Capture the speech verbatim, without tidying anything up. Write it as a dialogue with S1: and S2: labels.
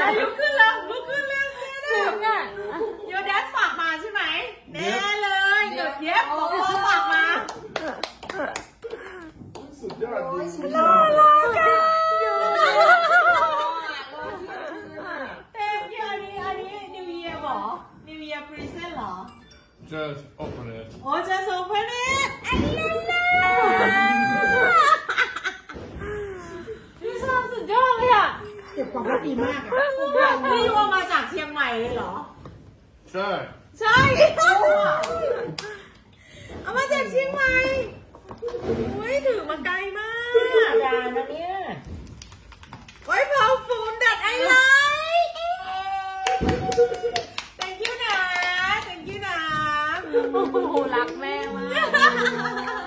S1: ลุกขึ้นแล้วลุกขึ้นแล้วซึ้งอ่ะโยแดสฝากมาใช่ไหมแน่เลยเดี๋ยวเย็บของพ่อฝากมา
S2: สุดยอดดี
S1: น่ารักอ่ะเต็มที่อันนี้อันนี้นิวเยียร์หรอนิวเยียร์พรีเซนต์หรอ
S2: Just open it
S1: โอ้ just open it อันนี้ล่ะพี่ชอบสุดยอดเลยอ่ะ
S3: เก็บของได้ดีมากอ่ะ
S1: พี่ยูมาจากเชียงใหม่เลยเหรอ
S2: ใช่
S1: ใช่เอามาจากเชียงใหม่อุ้ยถือมาไกลมาก
S3: ยานะเนี่ย
S1: โอ้ยเพอร์ฟูมดัดไอไลท์ thank you นะ thank you นะโอ้โหรักแม่มาก